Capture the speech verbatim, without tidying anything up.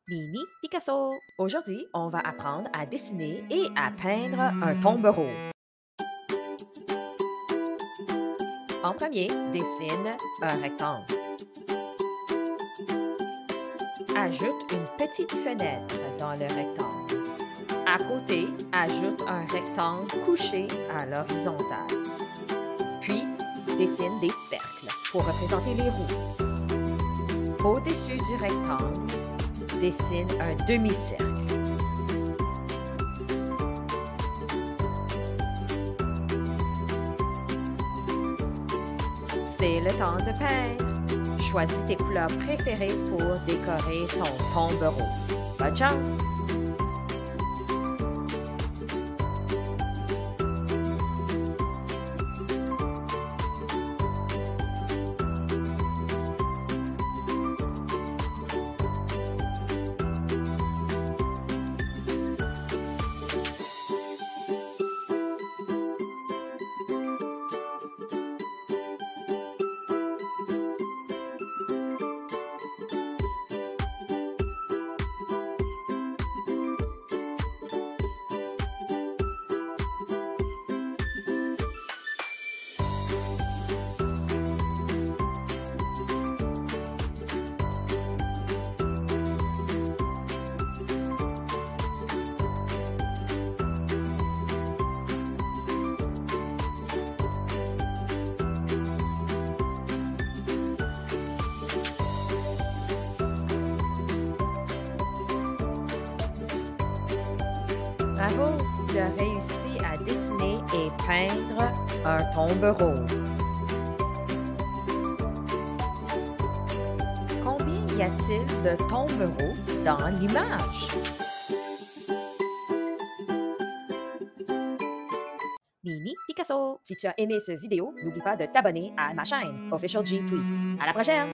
Mini Picasso. Aujourd'hui, on va apprendre à dessiner et à peindre un tombereau. En premier, dessine un rectangle. Ajoute une petite fenêtre dans le rectangle. À côté, ajoute un rectangle couché à l'horizontale. Puis, dessine des cercles pour représenter les roues. Au-dessus du rectangle, dessine un demi-cercle. C'est le temps de peindre. Choisis tes couleurs préférées pour décorer ton tombereau. Bonne chance! Bravo, tu as réussi à dessiner et peindre un tombereau. Combien y a-t-il de tombereaux dans l'image? Mini Picasso. Si tu as aimé cette vidéo, n'oublie pas de t'abonner à ma chaîne Official G Tweet. À la prochaine!